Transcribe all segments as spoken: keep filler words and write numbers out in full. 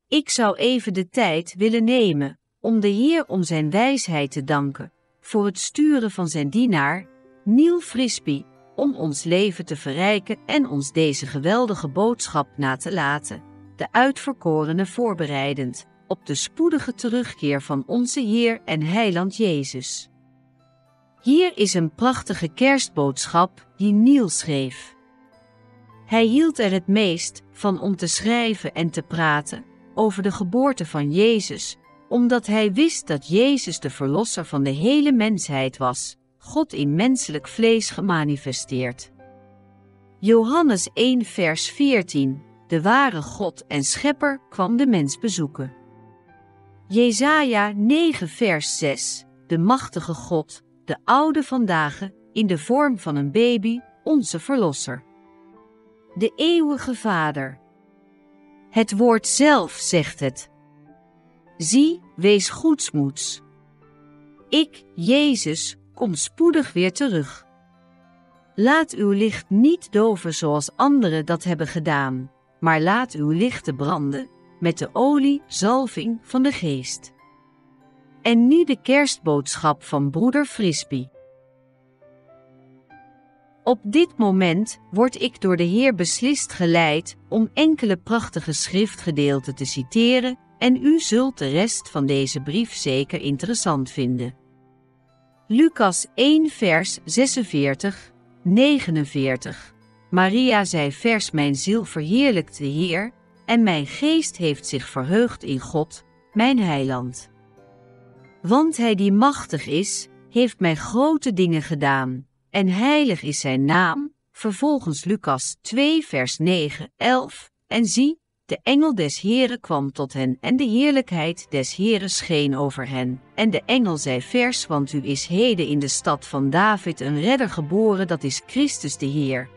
Ik zou even de tijd willen nemen om de Heer om zijn wijsheid te danken voor het sturen van zijn dienaar, Neil Frisbee, om ons leven te verrijken en ons deze geweldige boodschap na te laten, de uitverkorene voorbereidend op de spoedige terugkeer van onze Heer en Heiland Jezus. Hier is een prachtige kerstboodschap die Neil schreef. Hij hield er het meest van om te schrijven en te praten over de geboorte van Jezus, omdat hij wist dat Jezus de verlosser van de hele mensheid was, God in menselijk vlees gemanifesteerd. Johannes één vers veertien, de ware God en schepper kwam de mens bezoeken. Jesaja negen vers zes, de machtige God, de oude vandaag, in de vorm van een baby, onze verlosser. De eeuwige Vader. Het woord zelf zegt het. Zie, wees goedsmoeds. Ik, Jezus, kom spoedig weer terug. Laat uw licht niet doven zoals anderen dat hebben gedaan, maar laat uw lichten branden met de olie, zalving van de Geest. En nu de kerstboodschap van broeder Frisbee. Op dit moment word ik door de Heer beslist geleid om enkele prachtige schriftgedeelten te citeren en u zult de rest van deze brief zeker interessant vinden. Lucas één vers zesenveertig, negenenveertig. Maria zei vers mijn ziel verheerlijkt de Heer, en mijn geest heeft zich verheugd in God, mijn heiland. Want hij die machtig is, heeft mij grote dingen gedaan, en heilig is zijn naam. Vervolgens Lucas twee vers negen, elf, en zie, de engel des Heren kwam tot hen en de heerlijkheid des Heren scheen over hen. En de engel zei vers, want u is heden in de stad van David een redder geboren, dat is Christus de Heer.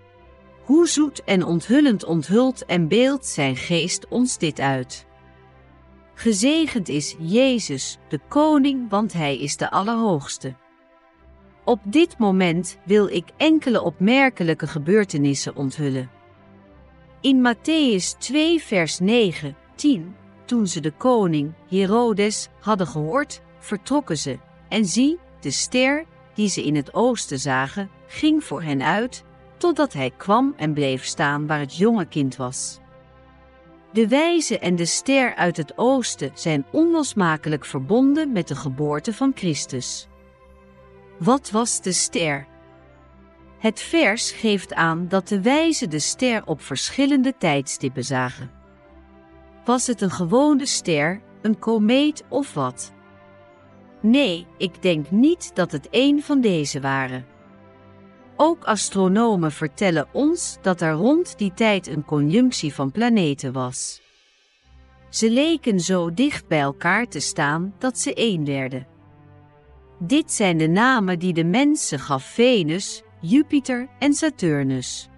Hoe zoet en onthullend onthult en beeldt zijn geest ons dit uit. Gezegend is Jezus, de koning, want hij is de Allerhoogste. Op dit moment wil ik enkele opmerkelijke gebeurtenissen onthullen. In Matthäus twee vers negen, tien, toen ze de koning, Herodes, hadden gehoord, vertrokken ze, en zie, de ster, die ze in het oosten zagen, ging voor hen uit, totdat hij kwam en bleef staan waar het jonge kind was. De wijze en de ster uit het oosten zijn onlosmakelijk verbonden met de geboorte van Christus. Wat was de ster? Het vers geeft aan dat de wijzen de ster op verschillende tijdstippen zagen. Was het een gewone ster, een komeet of wat? Nee, ik denk niet dat het een van deze waren. Ook astronomen vertellen ons dat er rond die tijd een conjunctie van planeten was. Ze leken zo dicht bij elkaar te staan dat ze één werden. Dit zijn de namen die de mens gaf: Venus, Jupiter en Saturnus.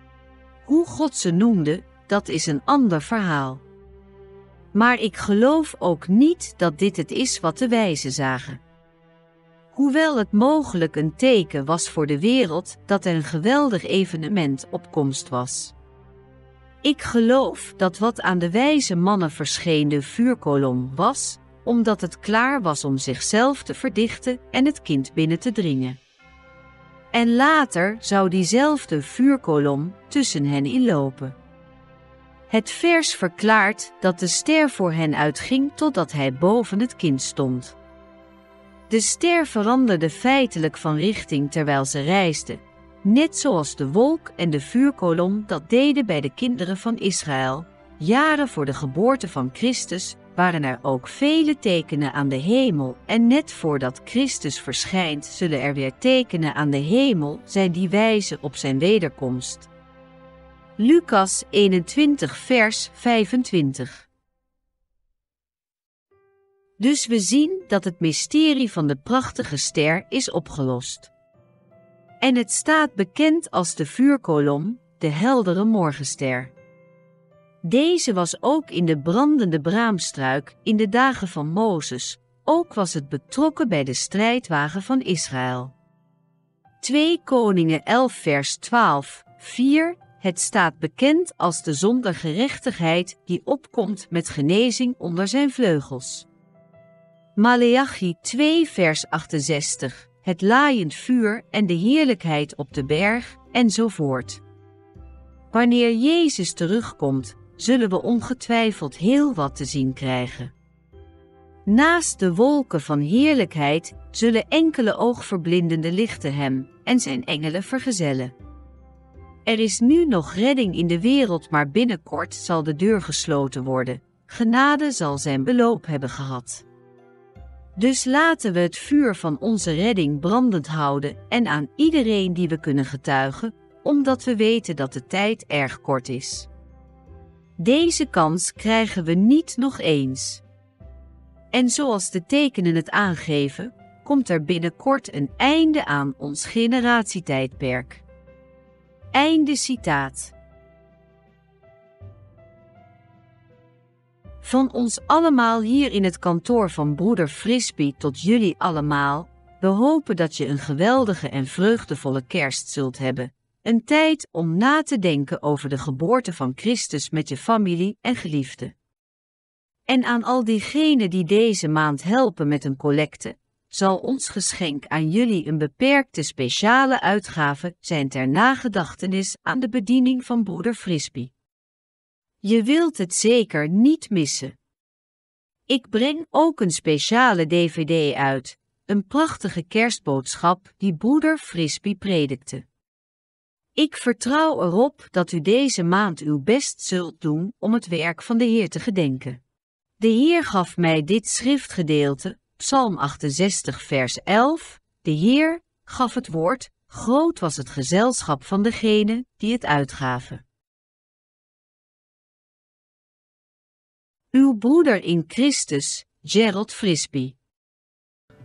Hoe God ze noemde, dat is een ander verhaal. Maar ik geloof ook niet dat dit het is wat de wijzen zagen. Hoewel het mogelijk een teken was voor de wereld dat er een geweldig evenement op komst was. Ik geloof dat wat aan de wijze mannen verscheen de vuurkolom was, omdat het klaar was om zichzelf te verdichten en het kind binnen te dringen. En later zou diezelfde vuurkolom tussen hen inlopen. Het vers verklaart dat de ster voor hen uitging totdat hij boven het kind stond. De ster veranderde feitelijk van richting terwijl ze reisden, net zoals de wolk en de vuurkolom dat deden bij de kinderen van Israël. Jaren voor de geboorte van Christus waren er ook vele tekenen aan de hemel, en net voordat Christus verschijnt zullen er weer tekenen aan de hemel zijn die wijzen op zijn wederkomst. Lucas eenentwintig vers vijfentwintig. Dus we zien dat het mysterie van de prachtige ster is opgelost. En het staat bekend als de vuurkolom, de heldere morgenster. Deze was ook in de brandende braamstruik in de dagen van Mozes, ook was het betrokken bij de strijdwagen van Israël. twee Koningen elf vers twaalf, vier. Het staat bekend als de zon der gerechtigheid die opkomt met genezing onder zijn vleugels. Maleachi twee vers achtenzestig, het laaiend vuur en de heerlijkheid op de berg, enzovoort. Wanneer Jezus terugkomt, zullen we ongetwijfeld heel wat te zien krijgen. Naast de wolken van heerlijkheid zullen enkele oogverblindende lichten hem en zijn engelen vergezellen. Er is nu nog redding in de wereld, maar binnenkort zal de deur gesloten worden. Genade zal zijn beloop hebben gehad. Dus laten we het vuur van onze redding brandend houden en aan iedereen die we kunnen getuigen, omdat we weten dat de tijd erg kort is. Deze kans krijgen we niet nog eens. En zoals de tekenen het aangeven, komt er binnenkort een einde aan ons generatietijdperk. Einde citaat. Van ons allemaal hier in het kantoor van broeder Frisbee tot jullie allemaal, we hopen dat je een geweldige en vreugdevolle kerst zult hebben. Een tijd om na te denken over de geboorte van Christus met je familie en geliefden. En aan al diegenen die deze maand helpen met een collecte, zal ons geschenk aan jullie een beperkte speciale uitgave zijn ter nagedachtenis aan de bediening van broeder Frisbee. Je wilt het zeker niet missen. Ik breng ook een speciale D V D uit, een prachtige kerstboodschap die broeder Frisbee predikte. Ik vertrouw erop dat u deze maand uw best zult doen om het werk van de Heer te gedenken. De Heer gaf mij dit schriftgedeelte, Psalm achtenzestig vers elf, de Heer gaf het woord, groot was het gezelschap van degenen die het uitgaven. Uw broeder in Christus, Gerald Frisbee.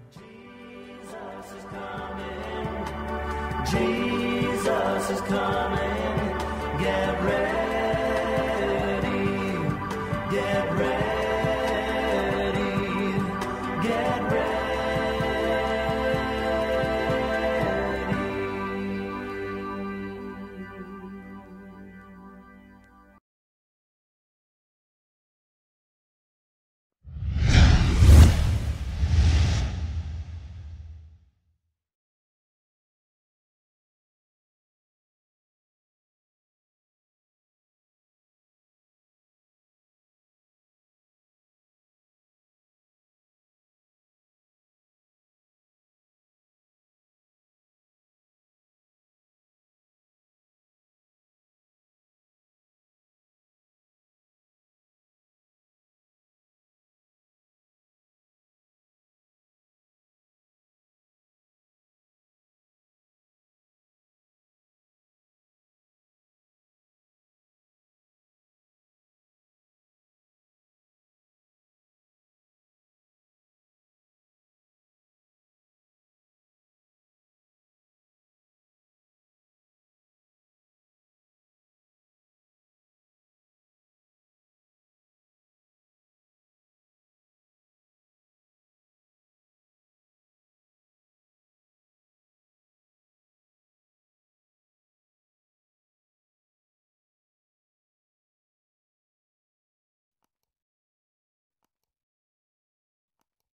Jesus is coming.